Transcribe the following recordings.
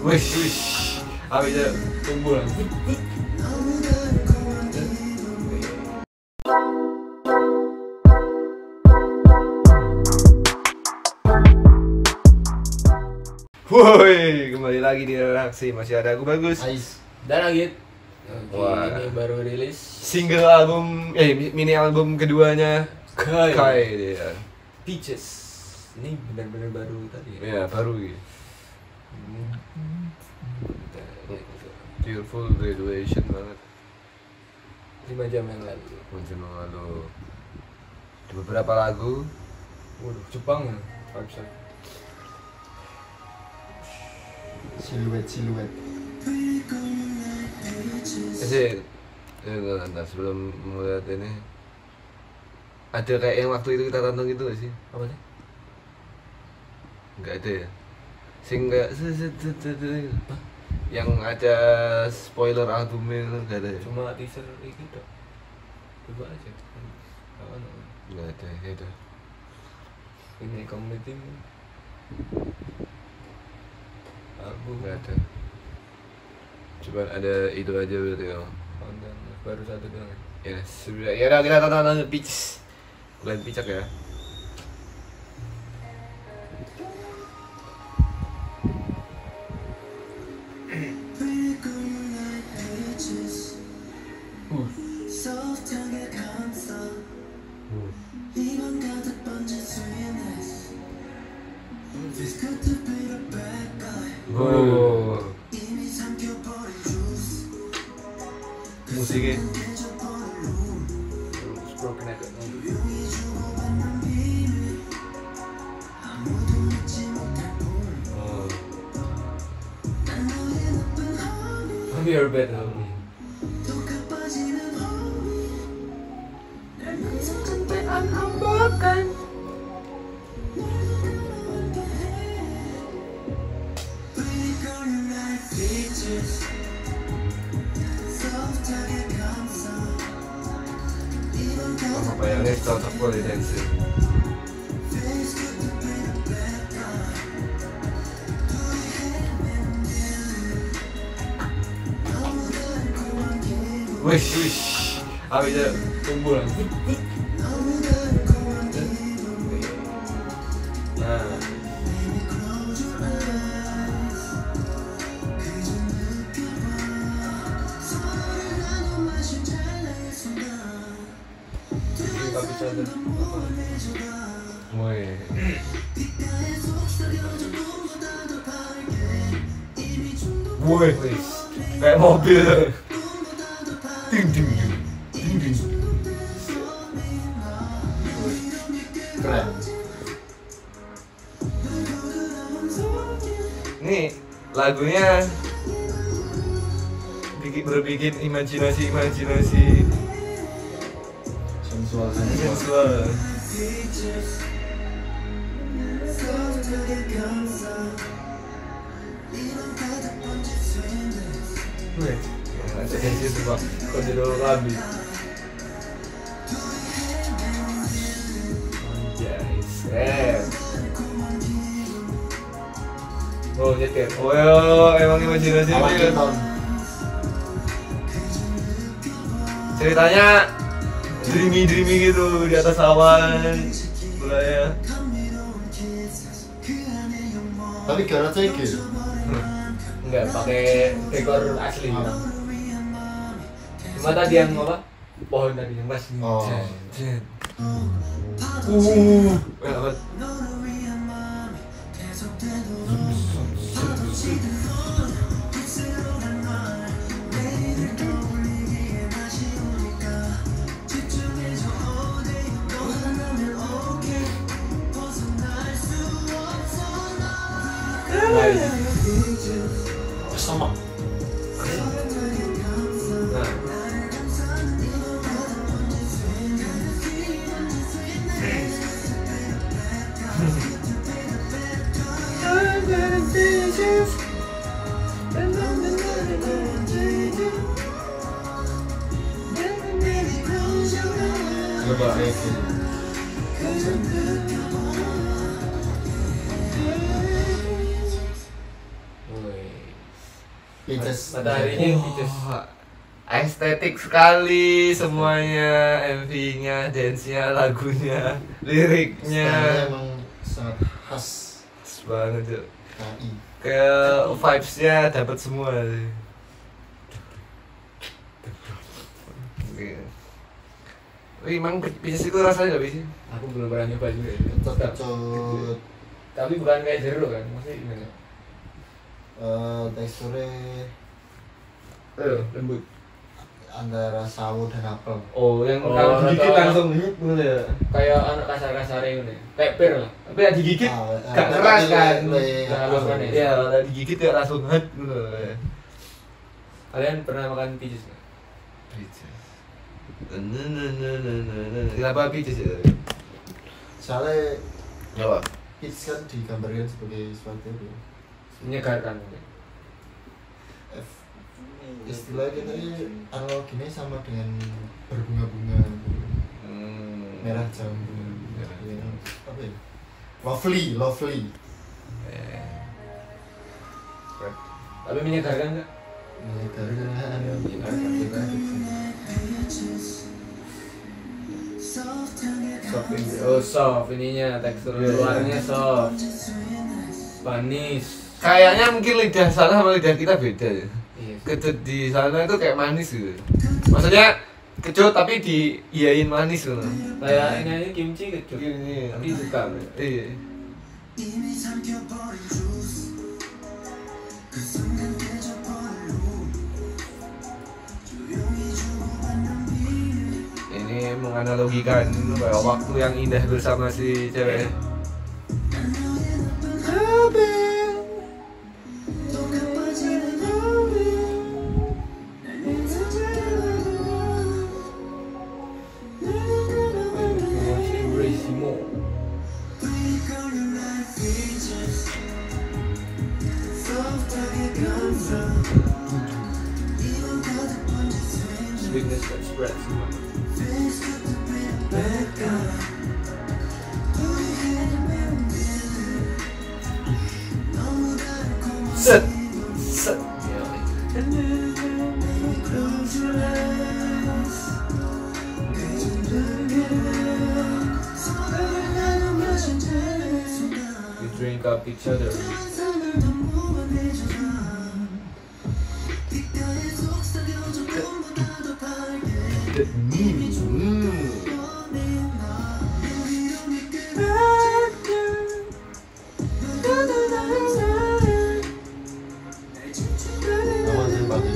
Wih, apa itu? Tumbuh. Woi, kembali lagi di Rereaksi. Masih ada aku Bagus Dan Agit. Wah. Ini baru rilis single album, mini album keduanya Kai dia. Peaches. Ini benar-benar baru tadi. Ya, baru gitu. Tearful graduation banget. 5 jam yang lalu. Macam lalu. Ada beberapa lagu. Waduh, Jepang ya. Bisa. Siluet. Nanti sebelum melihat ini, ada kayak yang waktu itu kita tonton gitu gak sih? Apa sih? Enggak ada ya? Sing kayak yang ada spoiler albumnya itu enggak ada ya? Cuma teaser gitu. Coba aja. Enggak ada itu. Ini community album Enggak ada. Cuma ada itu aja berarti ya. konten baru satu doang. Ya, sudah. Ya udah kita tonton Peach. Kalian picak ya. Oh. Musiknya Broken Neck. I'm your bed, homie. Sampai ambakan. apa yang ini cocok buat di dance. Wih, apa itu? Tumbuh. Nah, Nggak bisa tuh. wih. Wih, kayak mobil. Ding ding ding. Keren. Nih lagunya berbikin imajinasi Sensual. sensual. Wih, Jadi itu Pak. kok di dalam labi. Anjay, oh nyetir. Oh ya, emang imajinasi Ala dia. Keaton. Ceritanya dreamy gitu di atas awan mulai. Tapi gara cek Enggak pakai dekor asli. Cuma tadi yang apa? Pohon tadi yang pas. Oh. Apa? Sama. Nah, Coba cek. Wih. Peaches. Mataharinya Peaches. Estetik sekali semuanya, MV-nya, dance-nya, lagunya, liriknya. Stylenya emang sangat khas Banget tuh. KI. Kayak vibes-nya dapat semua sih. Oke. Emang Peaches itu rasanya gak bisa? Aku belum pernah nyoba juga. Kecut. Tapi bukan kayak jeruk kan, maksudnya gimana? Teksturnya Lembut. antara sawo dan apel. Oh, yang Oh, kalau digigit rata- langsung gitu ya. Kayak anak kasar-kasarnya ini. Kayak pir lah. Tapi yang digigit Ah, gak keras kan. Gak halus kan ya? Iya, kalau digigit gak langsung hot gitu. Kalian pernah makan Peaches nggak? Peaches. Kenapa Peaches ya? Soalnya Apa? peach kan digambarkan sebagai sesuatu itu Menyegarkan mungkin. istilah kita ini analoginya sama dengan berbunga-bunga merah jambu ya, apa ya? Lovely Tapi menyegarkan nggak? menyegarkan Soft ini. Oh soft ininya, tekstur luarnya soft. Manis. Kayaknya mungkin lidah sana sama lidah kita beda ya. Iya. Kecut di sana itu kayak manis gitu. Maksudnya kecut tapi diiyain manis gitu. Kayak ini aja kimchi kecut. Ini. Tapi suka. Bro. Iya. Ini menganalogikan kayak waktu yang indah bersama si cewek. Sweetness that spreads. Set. Set. We drink up each other. nama simpati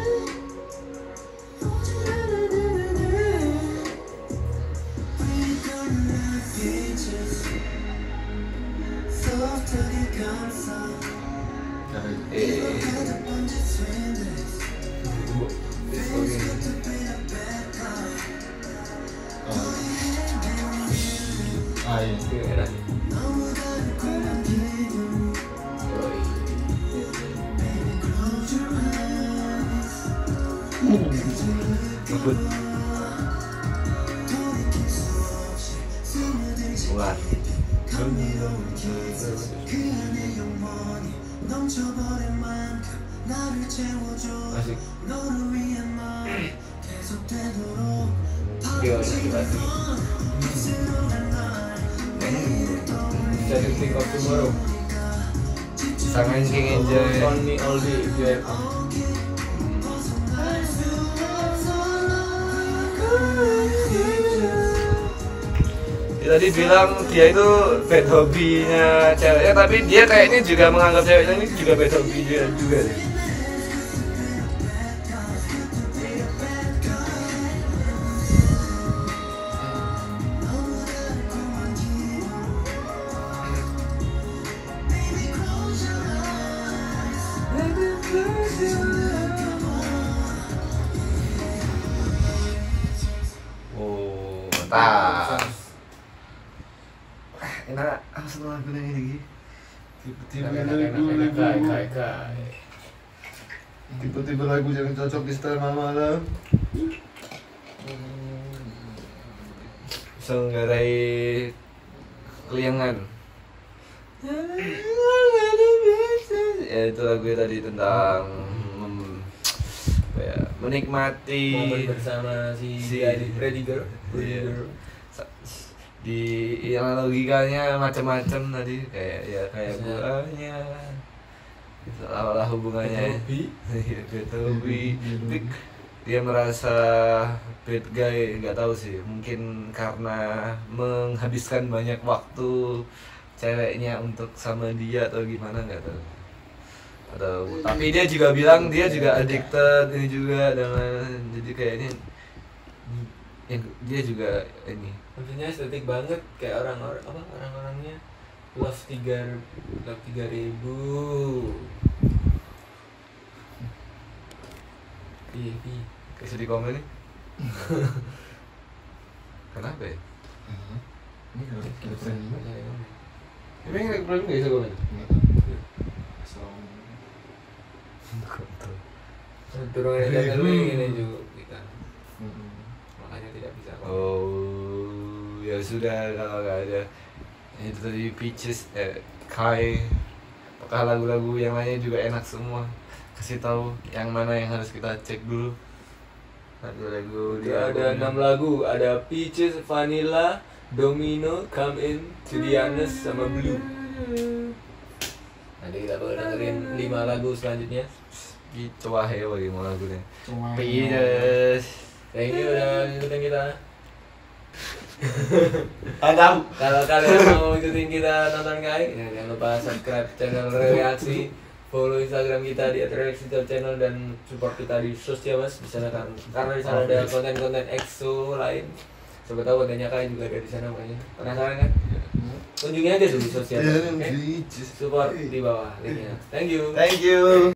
iya Enak. Ngebut. Bukan. Asik. Yo, asik. Just think of tomorrow. Sangat enjoy. Only all day if you have. Dia tadi bilang dia itu bad hobby-nya ceweknya, tapi dia kayaknya juga menganggap ceweknya ini juga bad hobby juga. Oh, mantap. Enak, aku seneng lagu ini lagi. Tipe-tipe lagu yang cocok di setel malam. Bisa nggarai keliangan. Ya itu lagu tadi tentang menikmati momen bersama si Pretty Girl. Iya. Di yang logikanya macam-macam tadi kayak buahnya seolah hubungannya bad hobby. Dia merasa bad guy, nggak tahu sih, mungkin karena menghabiskan banyak waktu ceweknya untuk sama dia atau gimana, nggak tahu. Tapi dia juga bilang dia juga addicted ini juga dengan, jadi kayaknya dia juga ini maksudnya estetik banget kayak orang-orangnya love 3000. Iya. Kasih di komen nih. Kenapa ya? Ini kalau kita sering Emang nggak bisa komen? Turun aja dulu ini juga kita. Makanya tidak bisa. Oh, ya sudah kalau nggak ada itu tadi Peaches, Kai, apakah lagu-lagu yang lainnya juga enak semua. Kasih tahu yang mana yang harus kita cek dulu. Lagu-lagu dia ada 6 lagu, ada Peaches, Vanilla, Domino, Come In, To The Honest, sama Blue. Nanti kita bakal dengerin 5 lagu selanjutnya. Gitu wah ya bagi mau lagunya. Cuma Peaches. Thank you udah ngikutin kita. Kalau kalian mau ikutin kita nonton Kai, jangan lupa subscribe channel Rereaksi, follow Instagram kita di @rereaksi channel, dan support kita di sosial mas di sana kan, karena di sana ada konten-konten EXO lain. Coba tahu kontennya Kai juga ada di sana, makanya penasaran kan? Kunjungi aja dulu sosial, oke? Support di bawah linknya. Thank you.